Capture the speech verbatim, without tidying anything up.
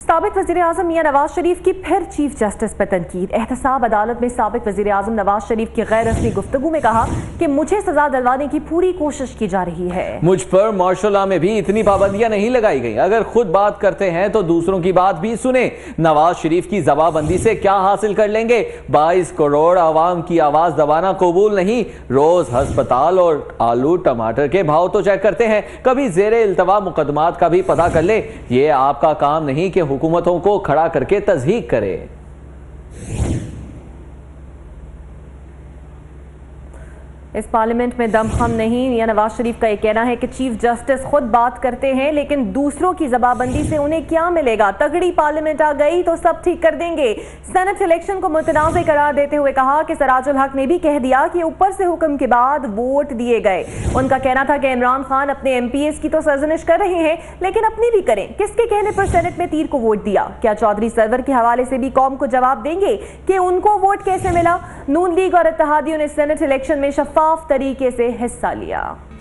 سابق وزیر اعظم میاں نواز شریف کی پھر چیف جسٹس پر تنقید۔ احتساب عدالت میں سابق وزیر اعظم نواز شریف کی غیر رسمی گفتگو میں کہا کہ مجھے سزا دلوانے کی پوری کوشش کی جا رہی ہے۔ مجھ پر مارشل لا میں بھی اتنی پابندیاں نہیں لگائی گئیں، اگر خود بات کرتے ہیں تو دوسروں کی بات بھی سنیں۔ نواز شریف کی زبان بندی سے کیا حاصل کر لیں گے؟ بائیس کروڑ عوام کی آواز دبانا قبول نہیں۔ روز ہسپتال اور آلو ٹماٹر کے بھاؤ تو چیک کرتے ہیں، کبھی زیر التوا مقدمات کا بھی پتہ کر لیں۔ یہ آپ کا کام نہیں کہ حکومتوں کو کھڑا کر کے تضحیق کرے۔ اس پارلیمنٹ میں دم خم نہیں۔ میاں نواز شریف کا یہ کہنا ہے کہ چیف جسٹس خود بات کرتے ہیں لیکن دوسروں کی زبان بندی سے انہیں کیا ملے گا؟ تگڑی پارلیمنٹ آ گئی تو سب ٹھیک کر دیں گے۔ سینٹ الیکشن کو متنازع قرار دیتے ہوئے کہا کہ سراج الحق نے بھی کہہ دیا کہ اوپر سے حکم کے بعد ووٹ دیے گئے۔ ان کا کہنا تھا کہ عمران خان اپنے ایم پی ایس کی تو سرزنش کر رہے ہیں لیکن اپنی بھی کریں۔ کس کے کہنے پر سینٹ میں تیر کو ووٹ دیا؟ کیا چودھری سرور کے حوالے سے بھی قوم کو جواب دیں گے کہ ان کو ووٹ کیسے ملا؟ نون لیگ اور اتحادیوں نے سینٹ الیکشن میں شفاف طریقے سے حصہ لیا۔